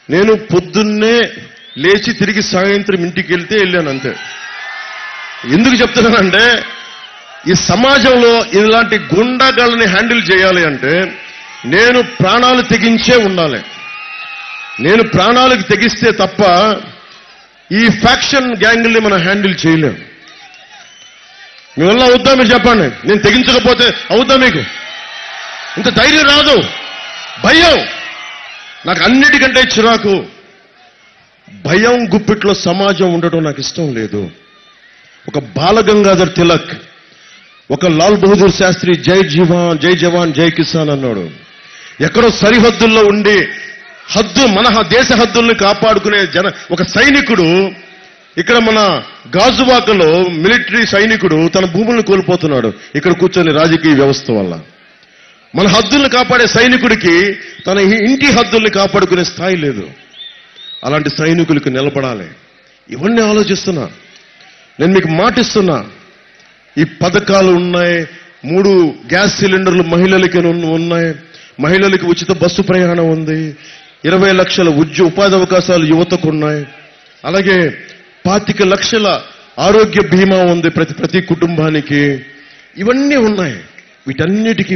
నేను పొద్దున్నే లేచి తిరిగి సాయంత్రం ఇంటికి వెళ్తే వెళ్ళాను అంతే. ఎందుకు చెప్తున్నానంటే ఈ సమాజంలో ఇలాంటి గుండాగాళ్ళని హ్యాండిల్ చేయాలి అంటే నేను ప్రాణాలు తెగించే ఉండాలి. నేను ప్రాణాలకు తెగిస్తే తప్ప ఈ ఫ్యాక్షన్ గ్యాంగుల్ని మనం హ్యాండిల్ చేయలేం. మీ వల్ల అవుద్దా మీరు చెప్పండి? నేను తెగించకపోతే అవుద్దా? మీకు ఇంత ధైర్యం రాదు. భయం నాకు అన్నిటికంటే చిరాకు. భయం గుప్పిట్లో సమాజం ఉండటం నాకు ఇష్టం లేదు. ఒక బాలగంగాధర్ తిలక్, ఒక లాల్ బహదూర్ శాస్త్రి జై జవాన్ జై కిసాన్ అన్నాడు. ఎక్కడో సరిహద్దుల్లో ఉండి మన దేశ హద్దుల్ని కాపాడుకునే ఒక సైనికుడు ఇక్కడ మన గాజువాకలో మిలిటరీ సైనికుడు తన భూములను కోల్పోతున్నాడు ఇక్కడ కూర్చొని రాజకీయ వ్యవస్థ వల్ల. మన హద్దుల్ని కాపాడే సైనికుడికి తన ఇంటి హద్దుల్ని కాపాడుకునే స్థాయి లేదు. అలాంటి సైనికులకు నిలబడాలి. ఇవన్నీ ఆలోచిస్తున్నా. నేను మీకు మాటిస్తున్నా, ఈ పథకాలు ఉన్నాయి. 3 గ్యాస్ సిలిండర్లు మహిళలకి ఉన్నాయి. మహిళలకి ఉచిత బస్సు ప్రయాణం ఉంది. 20 లక్షల ఉపాధి అవకాశాలు యువతకు ఉన్నాయి. అలాగే 25 లక్షల ఆరోగ్య బీమా ఉంది ప్రతి కుటుంబానికి. ఇవన్నీ ఉన్నాయి. వీటన్నిటికీ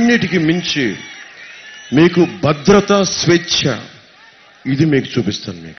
మించి మీకు భద్రత, స్వేచ్ఛ, ఇది మీకు చూపిస్తాను.